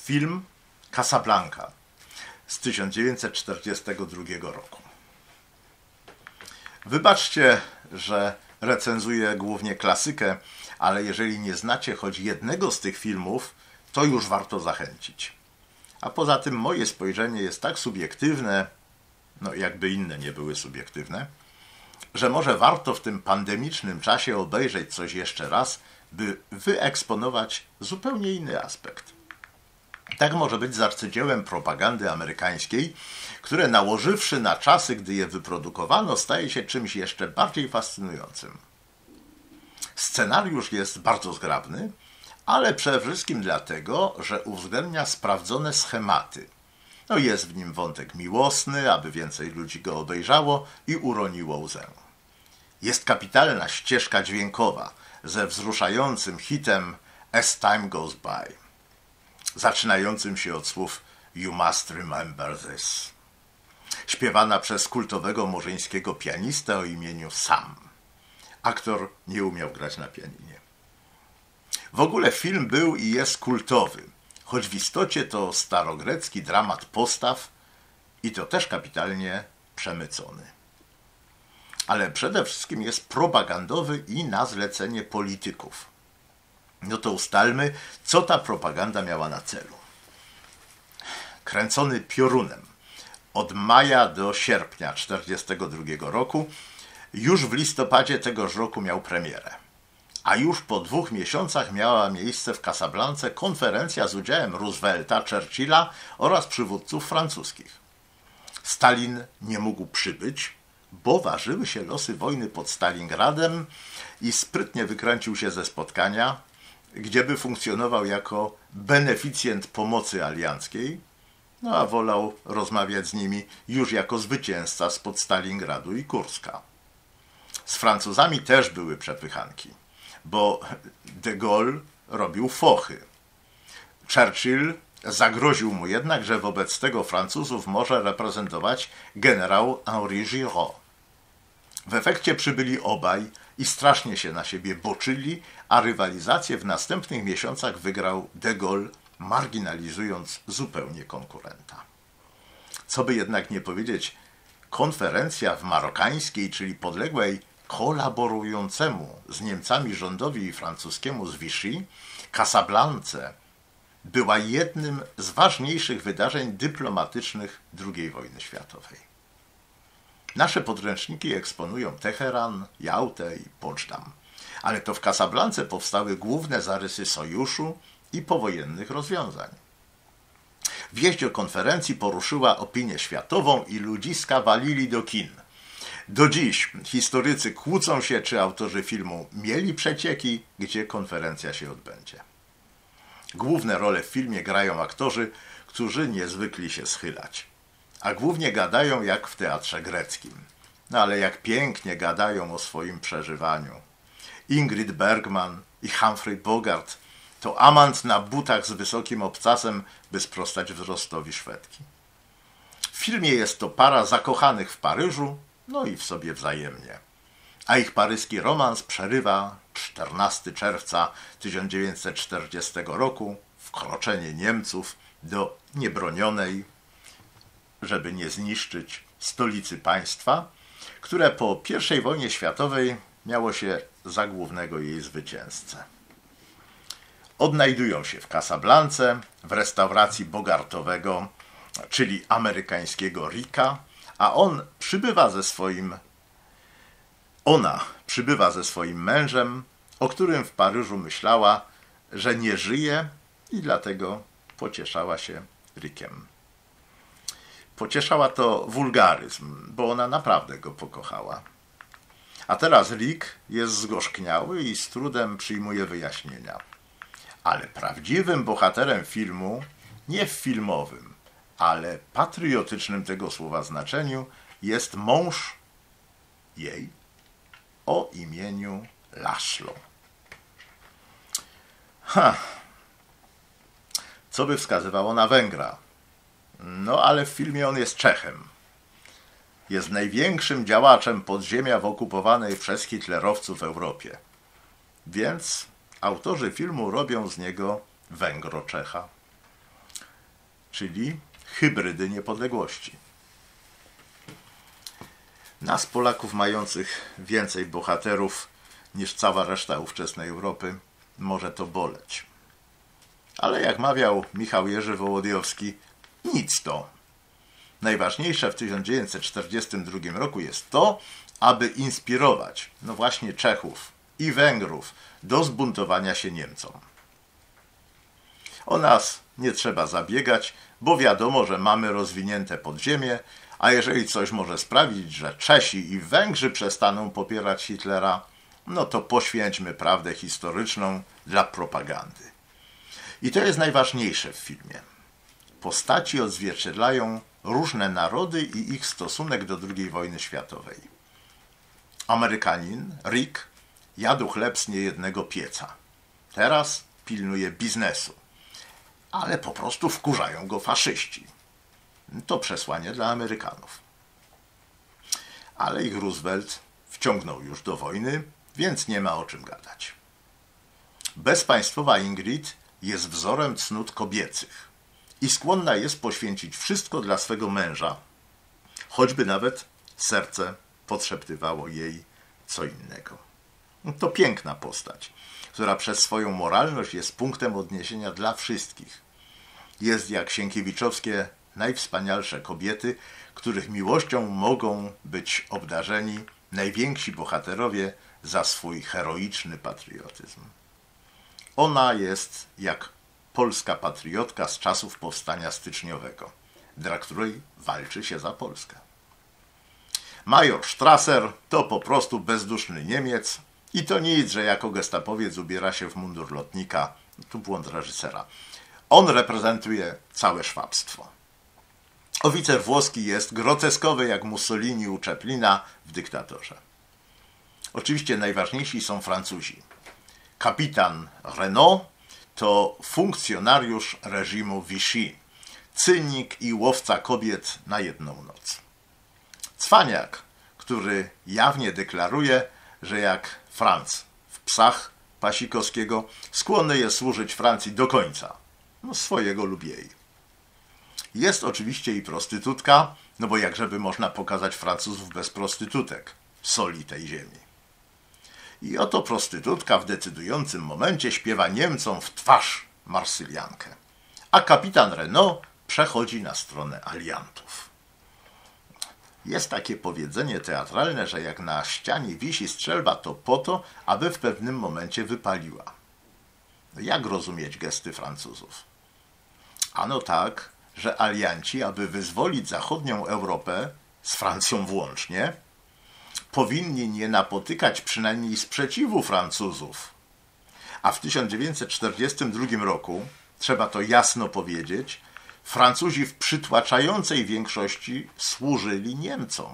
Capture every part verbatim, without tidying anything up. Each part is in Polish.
film Casablanca z tysiąc dziewięćset czterdziestego drugiego roku. Wybaczcie, że recenzuję głównie klasykę, ale jeżeli nie znacie choć jednego z tych filmów, to już warto zachęcić. A poza tym moje spojrzenie jest tak subiektywne, no jakby inne nie były subiektywne, że może warto w tym pandemicznym czasie obejrzeć coś jeszcze raz, by wyeksponować zupełnie inny aspekt. Tak może być z arcydziełem propagandy amerykańskiej, które nałożywszy na czasy, gdy je wyprodukowano, staje się czymś jeszcze bardziej fascynującym. Scenariusz jest bardzo zgrabny, ale przede wszystkim dlatego, że uwzględnia sprawdzone schematy. No jest w nim wątek miłosny, aby więcej ludzi go obejrzało i uroniło łzę. Jest kapitalna ścieżka dźwiękowa ze wzruszającym hitem As Time Goes By, zaczynającym się od słów You must remember this, śpiewana przez kultowego murzyńskiego pianistę o imieniu Sam. Aktor nie umiał grać na pianinie. W ogóle film był i jest kultowy, choć w istocie to starogrecki dramat postaw i to też kapitalnie przemycony. Ale przede wszystkim jest propagandowy i na zlecenie polityków. No to ustalmy, co ta propaganda miała na celu. Kręcony piorunem od maja do sierpnia tysiąc dziewięćset czterdziestego drugiego roku, już w listopadzie tegoż roku miał premierę. A już po dwóch miesiącach miała miejsce w Casablance konferencja z udziałem Roosevelta, Churchilla oraz przywódców francuskich. Stalin nie mógł przybyć, bo ważyły się losy wojny pod Stalingradem i sprytnie wykręcił się ze spotkania, gdzieby funkcjonował jako beneficjent pomocy alianckiej, no a wolał rozmawiać z nimi już jako zwycięzca spod Stalingradu i Kurska. Z Francuzami też były przepychanki, bo de Gaulle robił fochy. Churchill zagroził mu jednak, że wobec tego Francuzów może reprezentować generał Henri Giraud. W efekcie przybyli obaj i strasznie się na siebie boczyli, a rywalizację w następnych miesiącach wygrał de Gaulle, marginalizując zupełnie konkurenta. Co by jednak nie powiedzieć, konferencja w marokańskiej, czyli podległej kolaborującemu z Niemcami rządowi francuskiemu z Vichy, Casablance, była jednym z ważniejszych wydarzeń dyplomatycznych drugiej wojny światowej. Nasze podręczniki eksponują Teheran, Jałtę i Poczdam, ale to w Casablance powstały główne zarysy sojuszu i powojennych rozwiązań. Wieść o konferencji poruszyła opinię światową i ludziska walili do kin. Do dziś historycy kłócą się, czy autorzy filmu mieli przecieki, gdzie konferencja się odbędzie. Główne role w filmie grają aktorzy, którzy nie zwykli się schylać, a głównie gadają jak w teatrze greckim. No ale jak pięknie gadają o swoim przeżywaniu. Ingrid Bergman i Humphrey Bogart to amant na butach z wysokim obcasem, by sprostać wzrostowi Szwedki. W filmie jest to para zakochanych w Paryżu, no i w sobie wzajemnie. A ich paryski romans przerywa czternastego czerwca tysiąc dziewięćset czterdziestego roku wkroczenie Niemców do niebronionej, żeby nie zniszczyć, stolicy państwa, które po pierwszej wojnie światowej miało się za głównego jej zwycięzcę. Odnajdują się w Casablance, w restauracji Bogartowego, czyli amerykańskiego Ricka, a on przybywa ze swoim, ona przybywa ze swoim mężem, o którym w Paryżu myślała, że nie żyje i dlatego pocieszała się Rickiem. Pocieszała to wulgaryzm, bo ona naprawdę go pokochała. A teraz Rick jest zgorzkniały i z trudem przyjmuje wyjaśnienia. Ale prawdziwym bohaterem filmu, nie w filmowym, ale patriotycznym tego słowa znaczeniu, jest mąż jej o imieniu Laszlo. Ha! Co by wskazywało na Węgra? No ale w filmie on jest Czechem. Jest największym działaczem podziemia w okupowanej przez hitlerowców Europie. Więc autorzy filmu robią z niego Węgro-Czecha. czyli hybrydy niepodległości. Nas, Polaków, mających więcej bohaterów niż cała reszta ówczesnej Europy, może to boleć. Ale jak mawiał Michał Jerzy Wołodyjowski, nic to. Najważniejsze w tysiąc dziewięćset czterdziestym drugim roku jest to, aby inspirować, no właśnie Czechów i Węgrów do zbuntowania się Niemcom. O nas nie trzeba zabiegać, bo wiadomo, że mamy rozwinięte podziemie, a jeżeli coś może sprawić, że Czesi i Węgrzy przestaną popierać Hitlera, no to poświęćmy prawdę historyczną dla propagandy. I to jest najważniejsze w filmie. Postaci odzwierciedlają różne narody i ich stosunek do drugiej wojny światowej. Amerykanin, Rick, jadł chleb z niejednego pieca. Teraz pilnuje biznesu. Ale po prostu wkurzają go faszyści. To przesłanie dla Amerykanów. Ale ich Roosevelt wciągnął już do wojny, więc nie ma o czym gadać. Bezpaństwowa Ingrid jest wzorem cnót kobiecych i skłonna jest poświęcić wszystko dla swego męża, choćby nawet serce podszeptywało jej co innego. To piękna postać, która przez swoją moralność jest punktem odniesienia dla wszystkich. Jest jak sienkiewiczowskie najwspanialsze kobiety, których miłością mogą być obdarzeni najwięksi bohaterowie za swój heroiczny patriotyzm. Ona jest jak polska patriotka z czasów powstania styczniowego, dla której walczy się za Polskę. Major Strasser to po prostu bezduszny Niemiec i to nic, że jako gestapowiec ubiera się w mundur lotnika. Tu błąd reżysera. On reprezentuje całe szwabstwo. Oficer włoski jest groteskowy jak Mussolini u Chaplina w Dyktatorze. Oczywiście najważniejsi są Francuzi. Kapitan Renault to funkcjonariusz reżimu Vichy, cynik i łowca kobiet na jedną noc. Cwaniak, który jawnie deklaruje, że jak Franc w Psach Pasikowskiego skłonny jest służyć Francji do końca, no swojego lub jej. Jest oczywiście i prostytutka, no bo jakżeby można pokazać Francuzów bez prostytutek, soli tej ziemi. I oto prostytutka w decydującym momencie śpiewa Niemcom w twarz Marsyliankę, a kapitan Renault przechodzi na stronę aliantów. Jest takie powiedzenie teatralne, że jak na ścianie wisi strzelba, to po to, aby w pewnym momencie wypaliła. Jak rozumieć gesty Francuzów? Ano tak, że alianci, aby wyzwolić zachodnią Europę, z Francją włącznie, powinni nie napotykać przynajmniej sprzeciwu Francuzów. A w tysiąc dziewięćset czterdziestym drugim roku, trzeba to jasno powiedzieć, Francuzi w przytłaczającej większości służyli Niemcom.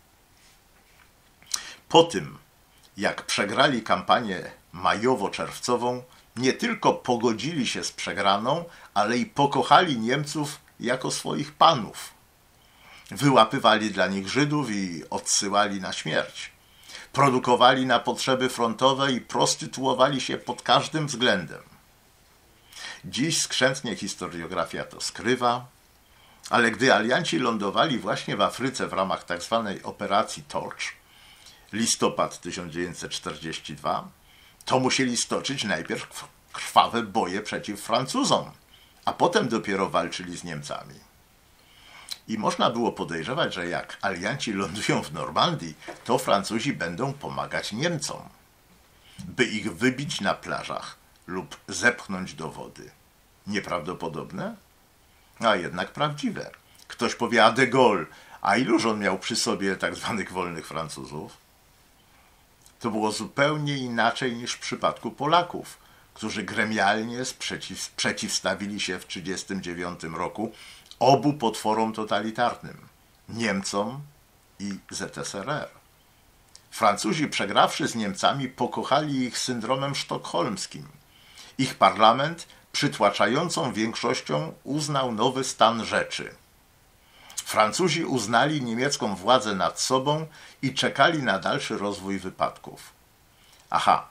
Po tym, jak przegrali kampanię majowo-czerwcową, nie tylko pogodzili się z przegraną, ale i pokochali Niemców jako swoich panów. Wyłapywali dla nich Żydów i odsyłali na śmierć. Produkowali na potrzeby frontowe i prostytuowali się pod każdym względem. Dziś skrzętnie historiografia to skrywa, ale gdy alianci lądowali właśnie w Afryce w ramach tzw. operacji Torch, listopad tysiąc dziewięćset czterdziesty drugi, to musieli stoczyć najpierw krwawe boje przeciw Francuzom, a potem dopiero walczyli z Niemcami. I można było podejrzewać, że jak alianci lądują w Normandii, to Francuzi będą pomagać Niemcom, by ich wybić na plażach lub zepchnąć do wody. Nieprawdopodobne? A jednak prawdziwe. Ktoś powie, a de Gaulle, a iluż on miał przy sobie tak zwanych wolnych Francuzów? To było zupełnie inaczej niż w przypadku Polaków, którzy gremialnie sprzeciw, przeciwstawili się w tysiąc dziewięćset trzydziestym dziewiątym roku obu potworom totalitarnym, Niemcom i Z S R R. Francuzi, przegrawszy z Niemcami, pokochali ich syndromem sztokholmskim. Ich parlament przytłaczającą większością uznał nowy stan rzeczy. Francuzi uznali niemiecką władzę nad sobą i czekali na dalszy rozwój wypadków. Aha,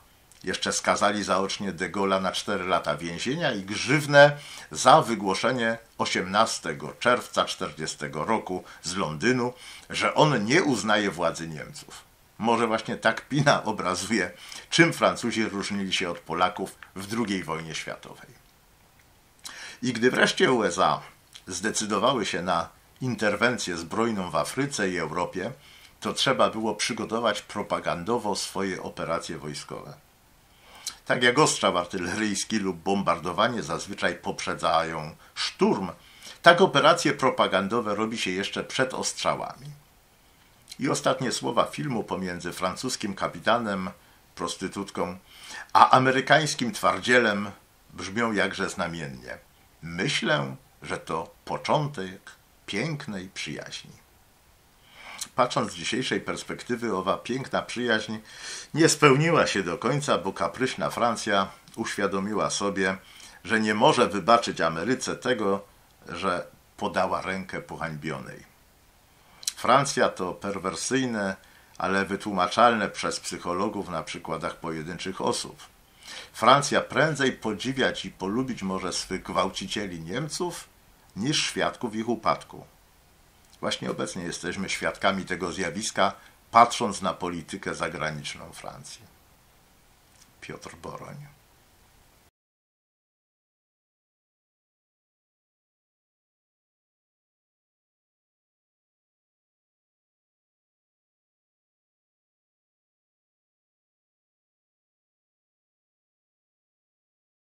Jeszcze skazali zaocznie de Gaulle'a na cztery lata więzienia i grzywnę za wygłoszenie osiemnastego czerwca tysiąc dziewięćset czterdziestego roku z Londynu, że on nie uznaje władzy Niemców. Może właśnie tak Pina obrazuje, czym Francuzi różnili się od Polaków w drugiej wojnie światowej. I gdy wreszcie U S A zdecydowały się na interwencję zbrojną w Afryce i Europie, to trzeba było przygotować propagandowo swoje operacje wojskowe. Tak jak ostrzał artyleryjski lub bombardowanie zazwyczaj poprzedzają szturm, tak operacje propagandowe robi się jeszcze przed ostrzałami. I ostatnie słowa filmu pomiędzy francuskim kapitanem, prostytutką, a amerykańskim twardzielem brzmią jakże znamiennie. Myślę, że to początek pięknej przyjaźni. Patrząc z dzisiejszej perspektywy, owa piękna przyjaźń nie spełniła się do końca, bo kapryśna Francja uświadomiła sobie, że nie może wybaczyć Ameryce tego, że podała rękę pohańbionej. Francja to perwersyjne, ale wytłumaczalne przez psychologów na przykładach pojedynczych osób. Francja prędzej podziwiać i polubić może swych gwałcicieli Niemców, niż świadków ich upadku. Właśnie obecnie jesteśmy świadkami tego zjawiska, patrząc na politykę zagraniczną Francji. Piotr Boroń.